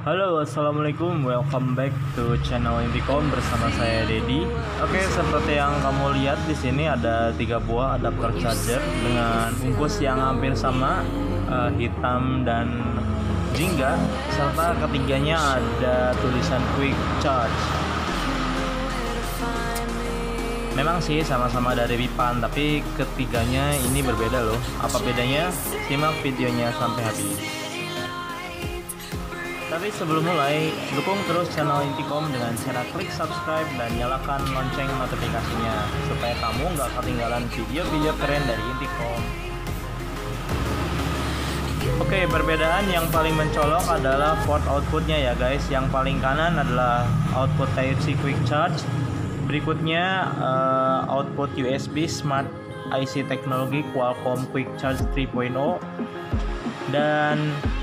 Halo, assalamualaikum. Welcome back to channel Indicom bersama saya Dedi. Oke, seperti yang kamu lihat di sini ada 3 buah adapter charger dengan bungkus yang hampir sama, hitam dan jingga, serta ketiganya ada tulisan Quick Charge. Memang sih sama-sama dari Wipan, tapi ketiganya ini berbeda loh. Apa bedanya? Simak videonya sampai habis. Tapi sebelum mulai, dukung terus channel Indicom dengan cara klik subscribe dan nyalakan lonceng notifikasinya supaya kamu nggak ketinggalan video-video keren dari Indicom. Oke, perbedaan yang paling mencolok adalah port outputnya ya guys. Yang paling kanan adalah output Type-C Quick Charge. Berikutnya output USB Smart IC teknologi Qualcomm Quick Charge 3.0. Dan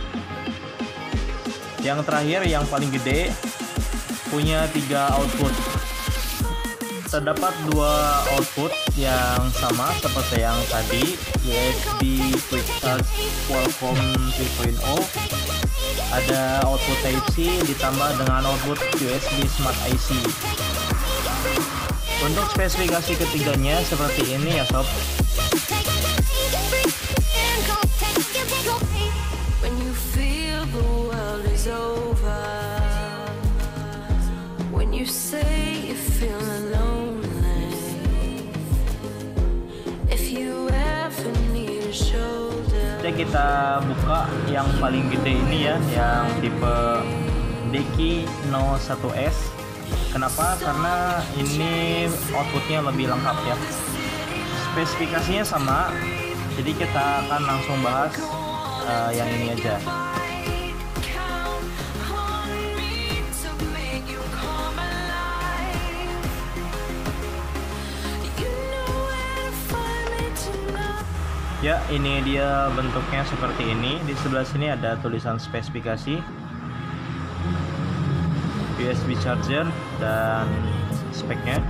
yang terakhir yang paling gede punya 3 output. Terdapat 2 output yang sama seperti yang tadi, USB Quick Charge Qualcomm 3.0. Ada output Type-C ditambah dengan output USB Smart IC. Untuk spesifikasi ketiganya seperti ini ya sob. Kita buka yang paling gede ini ya, yang tipe Deki 01S. Kenapa? Karena ini outputnya lebih lengkap ya. Spesifikasinya sama, jadi kita akan langsung bahas yang ini aja. Ya, ini dia bentuknya seperti ini. Di sebelah sini ada tulisan spesifikasi, USB charger dan speknya.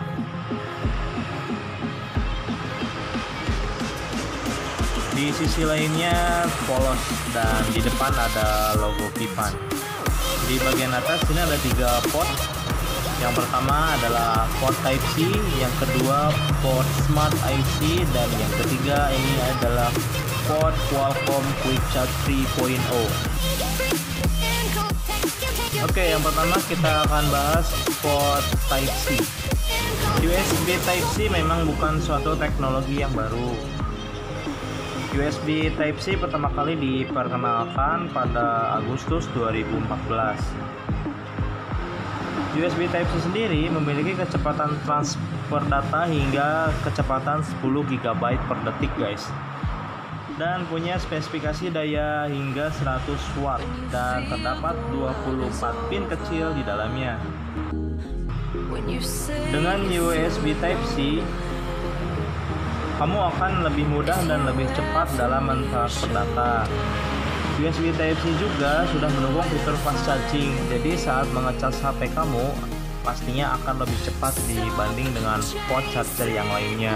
Di sisi lainnya polos dan di depan ada logo Wipan. Di bagian atas ini ada 3 port. Yang pertama adalah port Type-C, yang kedua port Smart IC, dan yang ketiga ini adalah port Qualcomm Quick Charge 3.0. Oke, yang pertama kita akan bahas port Type-C. USB Type-C memang bukan suatu teknologi yang baru. USB Type-C pertama kali diperkenalkan pada Agustus 2014. USB Type-C sendiri memiliki kecepatan transfer data hingga kecepatan 10 GB per detik guys, dan punya spesifikasi daya hingga 100 watt dan terdapat 24 pin kecil di dalamnya. Dengan USB Type-C kamu akan lebih mudah dan lebih cepat dalam mentransfer data. USB Type-C juga sudah mendukung fitur fast charging, jadi saat mengecas HP kamu pastinya akan lebih cepat dibanding dengan port charger yang lainnya.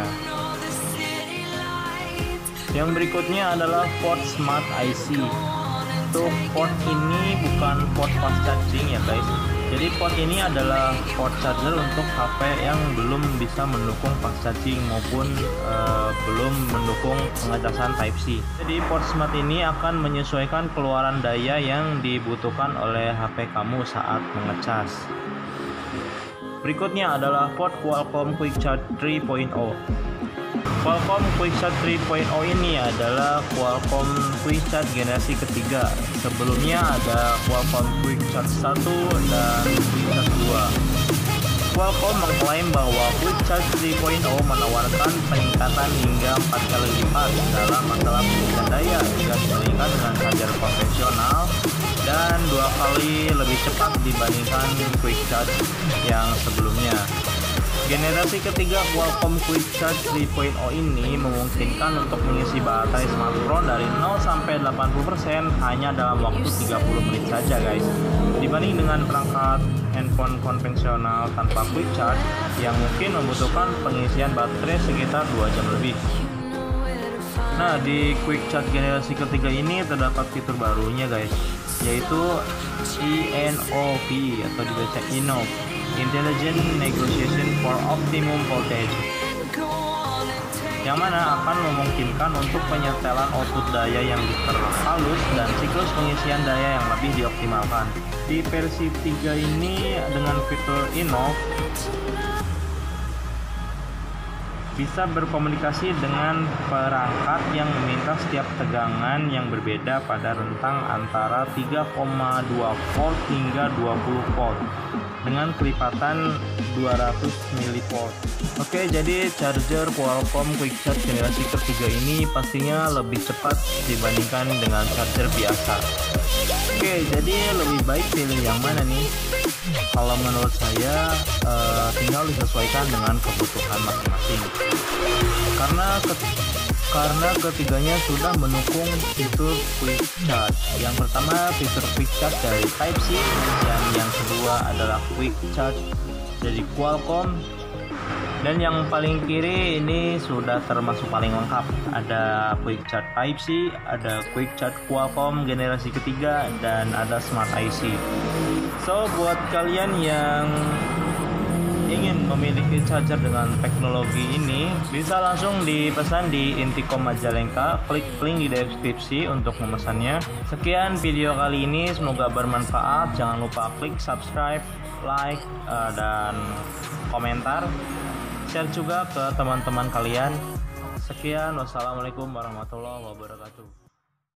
Yang berikutnya adalah port Smart IC. Untuk port ini bukan port fast charging ya guys. Jadi port ini adalah port charger untuk HP yang belum bisa mendukung fast charging maupun belum mendukung pengecasan Type-C. Jadi port Smart ini akan menyesuaikan keluaran daya yang dibutuhkan oleh HP kamu saat mengecas. Berikutnya adalah port Qualcomm Quick Charge 3.0. Qualcomm Quick Charge 3.0 ini adalah Qualcomm Quick Charge generasi ketiga. Sebelumnya ada Qualcomm Quick Charge 1 dan Quick Charge 2. Qualcomm mengklaim bahwa Quick Charge 3.0 menawarkan peningkatan hingga 4 kali lipat dalam masalah pengisian daya jika dibandingkan dengan charger konvensional, dan 2 kali lebih cepat dibandingkan Quick Charge yang sebelumnya. Generasi ketiga Qualcomm Quick Charge 3.0 ini memungkinkan untuk mengisi baterai smartphone dari 0 sampai 80% hanya dalam waktu 30 menit saja guys, dibanding dengan perangkat handphone konvensional tanpa Quick Charge yang mungkin membutuhkan pengisian baterai sekitar 2 jam lebih. Nah, di Quick Charge generasi ketiga ini terdapat fitur barunya guys. yaitu INOV atau dibaca INOV, Intelligent Negotiation for Optimum Voltage, yang mana akan memungkinkan untuk penyetelan output daya yang diperhalus dan siklus pengisian daya yang lebih dioptimalkan. Di versi 3 ini dengan fitur INOV bisa berkomunikasi dengan perangkat yang meminta setiap tegangan yang berbeda pada rentang antara 3,2 volt hingga 20 volt dengan kelipatan 200 mV. Oke, jadi charger Qualcomm Quick Charge generasi ketiga ini pastinya lebih cepat dibandingkan dengan charger biasa. Oke, jadi lebih baik pilih yang mana nih? Kalau menurut saya tinggal disesuaikan dengan kebutuhan masing-masing. Karena ketiganya sudah mendukung fitur Quick Charge. Yang pertama fitur Quick Charge dari Type-C, dan yang kedua adalah Quick Charge dari Qualcomm. Dan yang paling kiri ini sudah termasuk paling lengkap. Ada Quick Charge Type-C, ada Quick Charge Qualcomm generasi ketiga, dan ada Smart IC. So buat kalian yang ingin memiliki charger dengan teknologi ini, bisa langsung dipesan di Intikom Majalengka. Klik link di deskripsi untuk memesannya. Sekian video kali ini, semoga bermanfaat. Jangan lupa klik subscribe, like, dan komentar. Share juga ke teman-teman kalian. Sekian, wassalamualaikum warahmatullahi wabarakatuh.